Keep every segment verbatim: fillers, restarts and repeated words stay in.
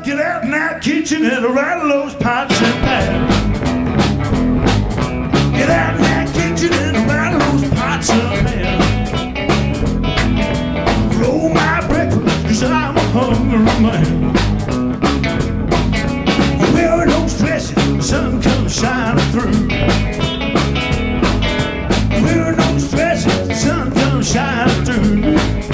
Get out in that kitchen and rattle those pots and pans. Get out in that kitchen and rattle those pots and pans. Roll my breakfast, cause I'm a hungry man. Wearing those dresses, the sun comes shining through. Wearing those dresses, the sun comes shining through.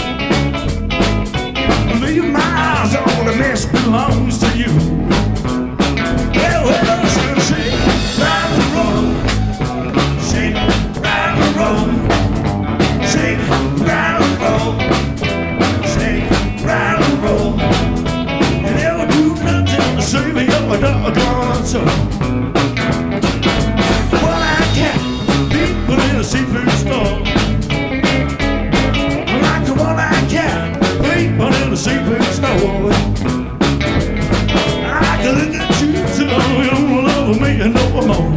Leave my eyes on the mess belongs to you. Well, well, so shake, rock and roll. Shake, rock and roll. Shake, rock and roll. Shake, rock and roll. You never do nothing to save me up a doggone soul. One-eyed cat, people in a seafood store. Like the one-eyed cat, people in a seafood store. I can look at you till you don't love me no more.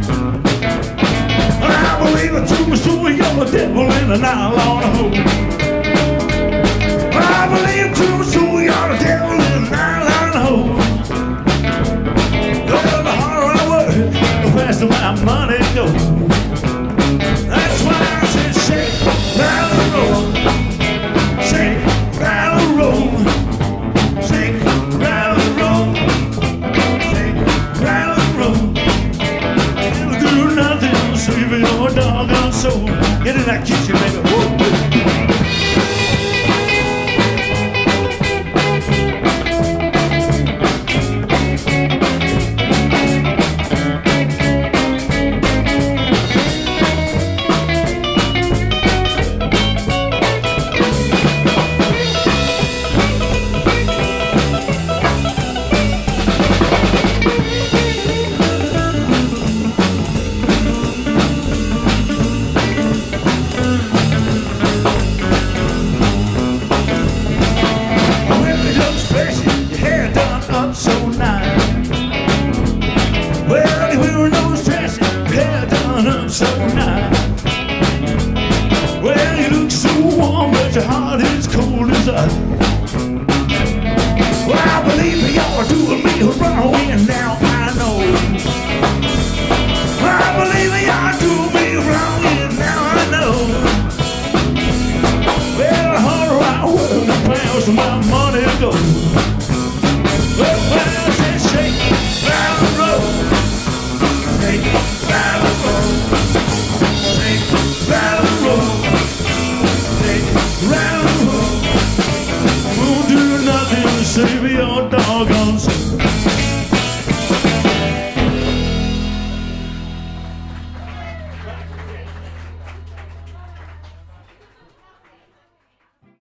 I believe it to my soul, you're a devil in a nylon hole. I believe to my soul, you're a devil in a nylon hole. The harder I work, the faster my money goes. That's why I said shake, rattle and roll. Shake, rattle and roll. Shake, rattle and roll. Shake, rattle and roll. It'll do nothing to save your doggone soul. Get in that kitchen, baby. Woo! So nice. Well, you look so warm, but your heart is cold as ice. Well, I believe you're doing me wrong, and now I know. I believe you're doing me wrong, and now I know. Well, the harder I work, the faster my money goes. Well, well, I said shake, rattle and roll. Shake, rattle and roll. Rattle and roll, shake, rattle and roll. Won't do nothing to save your doggone soul.